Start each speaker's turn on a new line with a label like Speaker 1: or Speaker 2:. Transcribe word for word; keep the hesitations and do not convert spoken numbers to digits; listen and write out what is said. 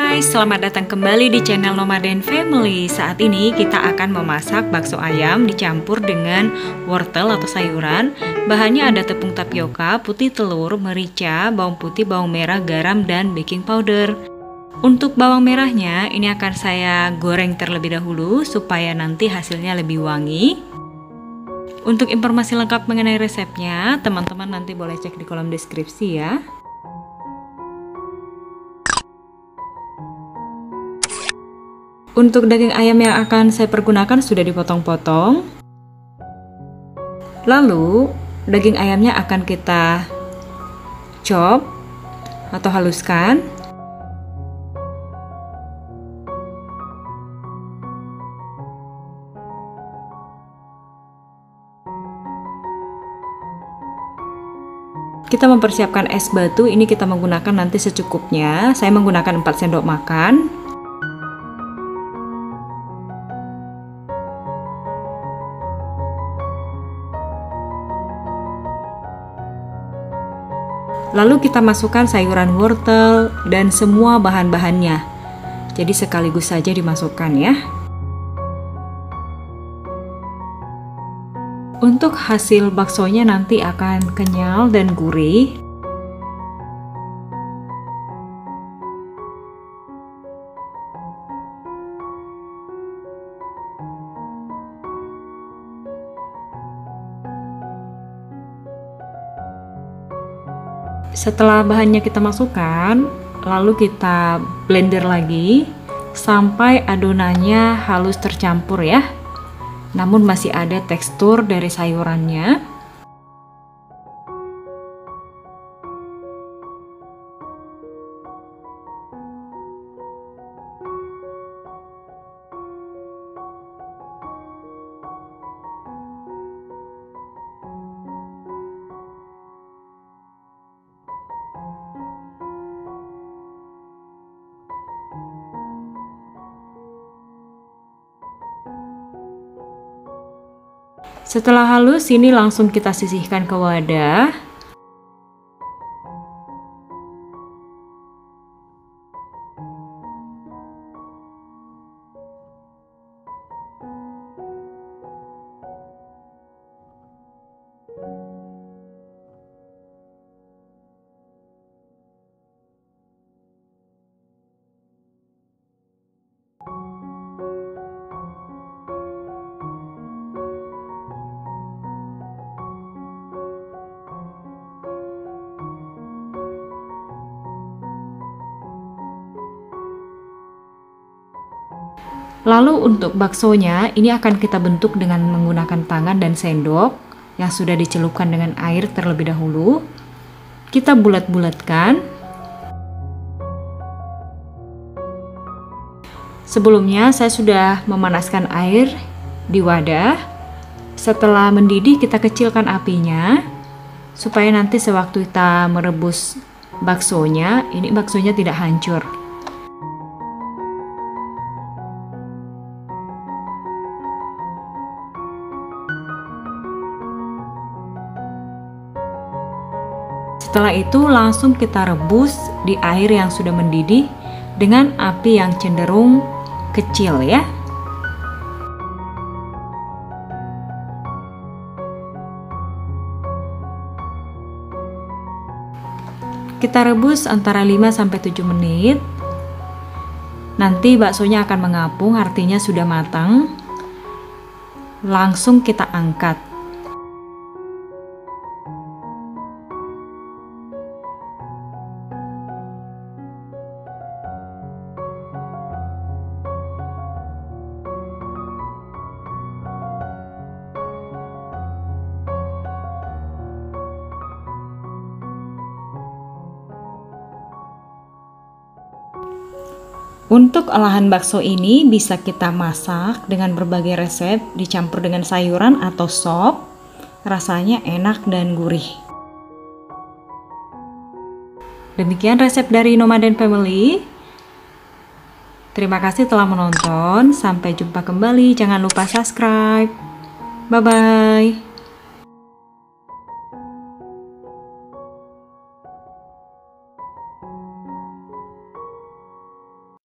Speaker 1: guys, selamat datang kembali di channel Nomaden Family. Saat ini kita akan memasak bakso ayam dicampur dengan wortel atau sayuran. Bahannya ada tepung tapioka, putih telur, merica, bawang putih, bawang merah, garam, dan baking powder. Untuk bawang merahnya ini akan saya goreng terlebih dahulu supaya nanti hasilnya lebih wangi. Untuk informasi lengkap mengenai resepnya, teman-teman nanti boleh cek di kolom deskripsi ya. Untuk daging ayam yang akan saya pergunakan sudah dipotong-potong. Lalu daging ayamnya akan kita chop atau haluskan. Kita mempersiapkan es batu, ini kita menggunakan nanti secukupnya. Saya menggunakan empat sendok makan. Lalu kita masukkan sayuran wortel dan semua bahan-bahannya. Jadi sekaligus saja dimasukkan ya. Untuk hasil baksonya nanti akan kenyal dan gurih. Setelah bahannya kita masukkan, lalu kita blender lagi sampai adonannya halus tercampur ya. Namun masih ada tekstur dari sayurannya. Setelah halus, ini langsung kita sisihkan ke wadah. Lalu untuk baksonya ini akan kita bentuk dengan menggunakan tangan dan sendok yang sudah dicelupkan dengan air terlebih dahulu. Kita bulat-bulatkan. Sebelumnya saya sudah memanaskan air di wadah. Setelah mendidih kita kecilkan apinya supaya nanti sewaktu kita merebus baksonya, ini baksonya tidak hancur. Setelah itu langsung kita rebus di air yang sudah mendidih dengan api yang cenderung kecil ya. Kita rebus antara lima sampai tujuh menit. Nanti baksonya akan mengapung, artinya sudah matang. Langsung kita angkat. Untuk olahan bakso ini bisa kita masak dengan berbagai resep, dicampur dengan sayuran atau sop. Rasanya enak dan gurih. Demikian resep dari Nomaden Family. Terima kasih telah menonton. Sampai jumpa kembali. Jangan lupa subscribe. Bye-bye.